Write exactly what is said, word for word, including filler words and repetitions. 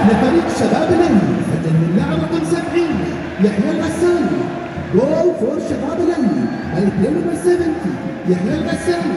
لفريق شباب الأهلي سجل اللاعب رقم سبعين يحيى الغساني. جول فور شباب الأهلي by player number seventy يحيى الغساني.